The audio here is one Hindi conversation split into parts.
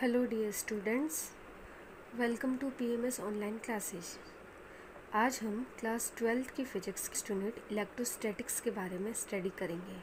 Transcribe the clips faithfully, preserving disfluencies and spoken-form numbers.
Hello dear students, welcome to PMS online classes. आज हम क्लास ट्वेल्थ की फिजिक्स की यूनिट इलेक्ट्रोस्टैटिक्स के बारे में स्टडी करेंगे।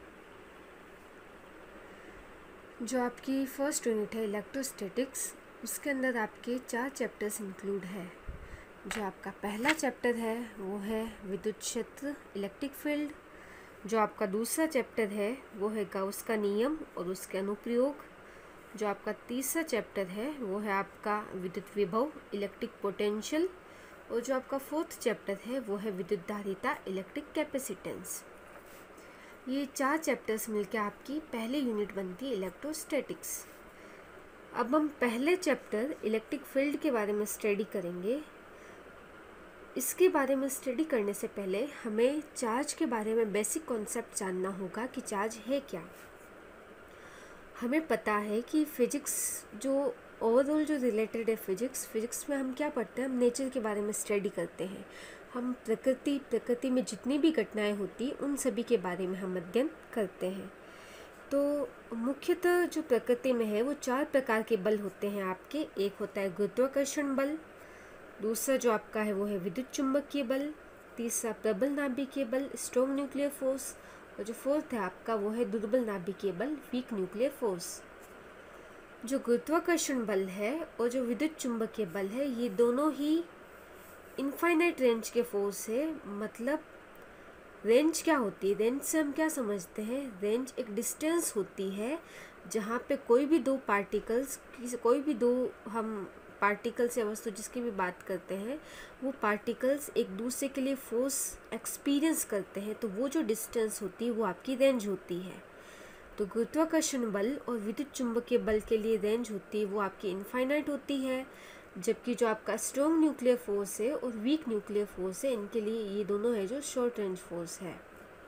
जो आपकी फर्स्ट यूनिट है इलेक्ट्रोस्टैटिक्स, उसके अंदर आपके चार चैप्टर्स इंक्लूड है। जो आपका पहला चैप्टर है वो है विद्युत क्षेत्र इलेक्ट्रिक फील्ड। जो आपका दूसरा चैप्टर है वो है गाउस का नियम और उसके अनुप्रयोग। जो आपका तीसरा चैप्टर है वो है आपका विद्युत विभव इलेक्ट्रिक पोटेंशियल। और जो आपका फोर्थ चैप्टर है वो है विद्युत धारिता इलेक्ट्रिक कैपेसिटेंस। ये चार चैप्टर्स मिलकर आपकी पहली यूनिट बनती है इलेक्ट्रोस्टैटिक्स। अब हम पहले चैप्टर इलेक्ट्रिक फील्ड के बारे में स्टडी करेंगे। इसके बारे में स्टडी करने से पहले हमें चार्ज के बारे में बेसिक कॉन्सेप्ट जानना होगा कि चार्ज है क्या। हमें पता है कि फिजिक्स जो ओवरऑल जो रिलेटेड है फिजिक्स फिजिक्स में हम क्या पढ़ते हैं, हम नेचर के बारे में स्टडी करते हैं। हम प्रकृति प्रकृति में जितनी भी घटनाएं होती उन सभी के बारे में हम अध्ययन करते हैं। तो मुख्यतः जो प्रकृति में है वो चार प्रकार के बल होते हैं आपके। एक होता है गुरुत्वाकर्षण बल, दूसरा जो आपका है वो है विद्युत चुंबकीय बल, तीसरा प्रबल नाभिकीय बल स्ट्रॉन्ग न्यूक्लियर फोर्स, और जो फोर्थ है आपका वो है दुर्बल नाभिकीय बल वीक न्यूक्लियर फोर्स। जो गुरुत्वाकर्षण बल है और जो विद्युत चुंबकीय बल है ये दोनों ही इनफाइनाइट रेंज के फोर्स है। मतलब रेंज क्या होती है, रेंज से हम क्या समझते हैं, रेंज एक डिस्टेंस होती है जहाँ पे कोई भी दो पार्टिकल्स कोई भी दो हम पार्टिकल्स या वस्तु जिसकी भी बात करते हैं वो पार्टिकल्स एक दूसरे के लिए फोर्स एक्सपीरियंस करते हैं, तो वो जो डिस्टेंस होती है वो आपकी रेंज होती है। तो गुरुत्वाकर्षण बल और विद्युत चुंबकीय बल के लिए रेंज होती है वो आपकी इनफाइनाइट होती है, जबकि जो आपका स्ट्रॉन्ग न्यूक्लियर फोर्स है और वीक न्यूक्लियर फोर्स है इनके लिए ये दोनों है जो शॉर्ट रेंज फोर्स है।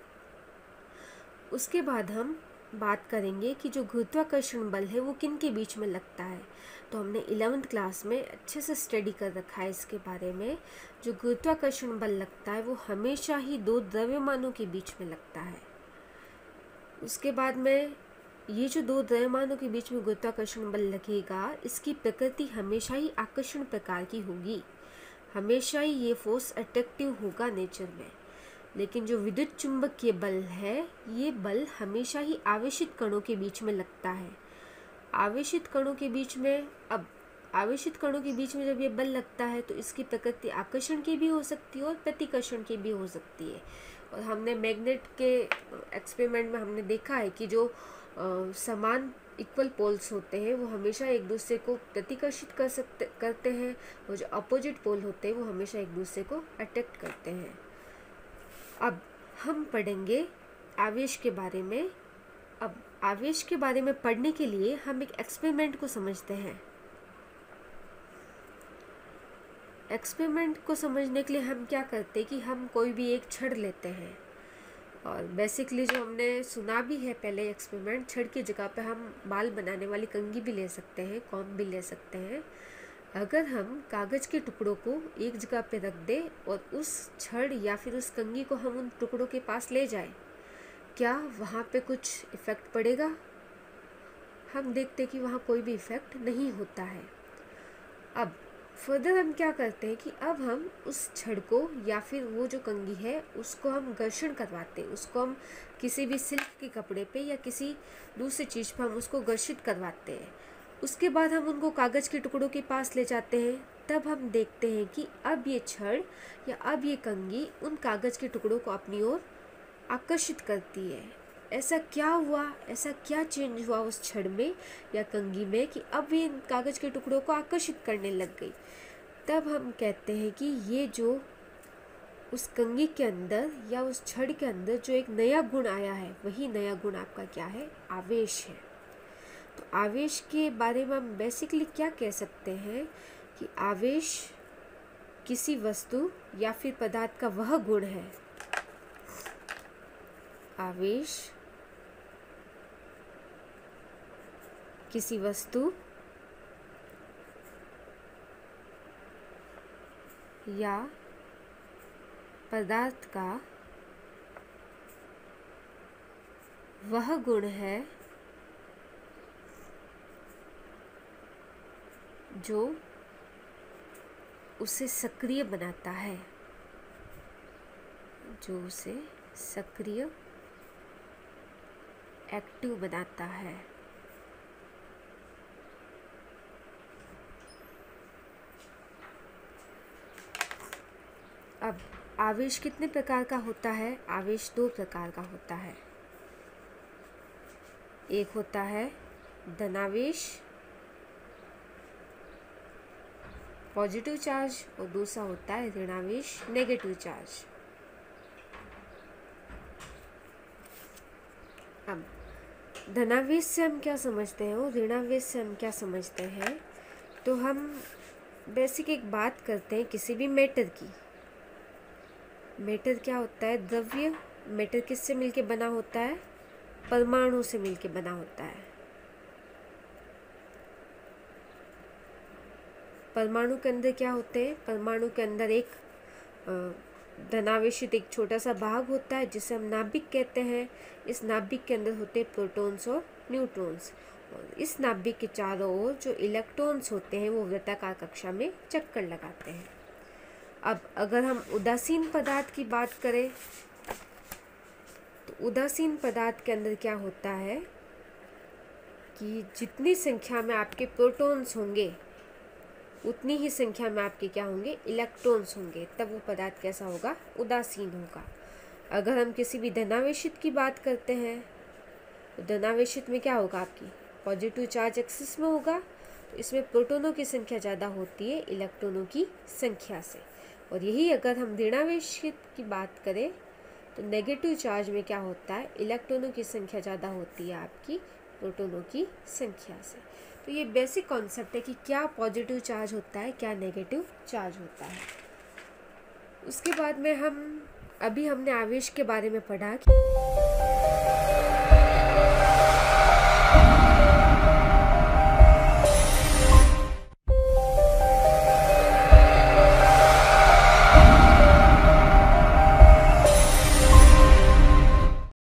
उसके बाद हम बात करेंगे कि जो गुरुत्वाकर्षण बल है वो किन के बीच में लगता है। तो हमने इलेवेंथ क्लास में अच्छे से स्टडी कर रखा है इसके बारे में। जो गुरुत्वाकर्षण बल लगता है वो हमेशा ही दो द्रव्यमानों के बीच में लगता है। उसके बाद में ये जो दो द्रव्यमानों के बीच में गुरुत्वाकर्षण बल लगेगा इसकी प्रकृति हमेशा ही आकर्षण प्रकार की होगी, हमेशा ही ये फोर्स अट्रैक्टिव होगा नेचर में। लेकिन जो विद्युत चुंबकीय बल है ये बल हमेशा ही आवेशित कणों के बीच में लगता है। आवेशित कणों के बीच में अब आवेशित कणों के बीच में जब ये बल लगता है तो इसकी प्रकृति आकर्षण की भी हो सकती है और प्रतिकर्षण की भी हो सकती है। और हमने मैग्नेट के एक्सपेरिमेंट में हमने देखा है कि जो आ, समान इक्वल पोल्स होते हैं वो हमेशा एक दूसरे को प्रतिकर्षित कर सकते करते हैं, और जो अपोजिट पोल होते हैं वो हमेशा एक दूसरे को अट्रैक्ट करते हैं। अब हम पढ़ेंगे आवेश के बारे में। अब आवेश के बारे में पढ़ने के लिए हम एक एक्सपेरिमेंट को समझते हैं। एक्सपेरिमेंट को समझने के लिए हम क्या करते हैं कि हम कोई भी एक छड़ लेते हैं, और बेसिकली जो हमने सुना भी है पहले एक्सपेरिमेंट, छड़ की जगह पे हम बाल बनाने वाली कंघी भी ले सकते हैं, कॉम्ब भी ले सकते हैं। अगर हम कागज़ के टुकड़ों को एक जगह पे रख दें और उस छड़ या फिर उस कंघी को हम उन टुकड़ों के पास ले जाएं, क्या वहाँ पे कुछ इफ़ेक्ट पड़ेगा? हम देखते हैं कि वहाँ कोई भी इफ़ेक्ट नहीं होता है। अब फर्दर हम क्या करते हैं कि अब हम उस छड़ को या फिर वो जो कंघी है उसको हम घर्षण करवाते हैं, उसको हम किसी भी सिल्क के कपड़े पे या किसी दूसरी चीज़ पे हम उसको घर्षित करवाते हैं। उसके बाद हम उनको कागज़ के टुकड़ों के पास ले जाते हैं। तब हम देखते हैं कि अब ये छड़ या अब ये कंघी उन कागज़ के टुकड़ों को अपनी ओर आकर्षित करती है। ऐसा क्या हुआ, ऐसा क्या चेंज हुआ उस छड़ में या कंघी में कि अब ये कागज़ के टुकड़ों को आकर्षित करने लग गई। तब हम कहते हैं कि ये जो उस कंघी के अंदर या उस छड़ के अंदर जो एक नया गुण आया है वही नया गुण आपका क्या है, आवेश है। तो आवेश के बारे में हम बेसिकली क्या कह सकते हैं कि आवेश किसी वस्तु या फिर पदार्थ का वह गुण है। आवेश किसी वस्तु या पदार्थ का वह गुण है जो उसे सक्रिय बनाता है, जो उसे सक्रिय एक्टिव बनाता है। अब आवेश कितने प्रकार का होता है? आवेश दो प्रकार का होता है। एक होता है धनावेश पॉजिटिव चार्ज और दूसरा होता है ऋणावेश नेगेटिव चार्ज। अब धनावेश से हम क्या समझते हैं और ऋणावेश से हम क्या समझते हैं, तो हम बेसिक एक बात करते हैं किसी भी मैटर की। मैटर क्या होता है? द्रव्य। मैटर किससे मिलके बना होता है? परमाणु से मिलके बना होता है। परमाणु के अंदर क्या होते हैं? परमाणु के अंदर एक धनावेशित एक छोटा सा भाग होता है जिसे हम नाभिक कहते हैं। इस नाभिक के अंदर होते हैं प्रोटॉन्स और न्यूट्रॉन्स, और इस नाभिक के चारों ओर जो इलेक्ट्रॉन्स होते हैं वो वृत्ताकार कक्षा में चक्कर लगाते हैं। अब अगर हम उदासीन पदार्थ की बात करें तो उदासीन पदार्थ के अंदर क्या होता है कि जितनी संख्या में आपके प्रोटॉन्स होंगे उतनी ही संख्या में आपके क्या होंगे? इलेक्ट्रॉन्स होंगे। तब वो पदार्थ कैसा होगा? उदासीन होगा। अगर हम किसी भी धनावेशित की बात करते हैं तो धनावेशित में क्या होगा? आपकी पॉजिटिव चार्ज एक्सिस में होगा, तो इसमें प्रोटॉनों की संख्या ज़्यादा होती है इलेक्ट्रॉनों की संख्या से। और यही अगर हम ऋणावेशित की बात करें तो नेगेटिव चार्ज में क्या होता है? इलेक्ट्रॉनों की संख्या ज़्यादा होती है आपकी प्रोटॉनों की संख्या से। तो ये बेसिक कॉन्सेप्ट है कि क्या पॉजिटिव चार्ज होता है, क्या नेगेटिव चार्ज होता है। उसके बाद में हम अभी हमने आवेश के बारे में पढ़ा कि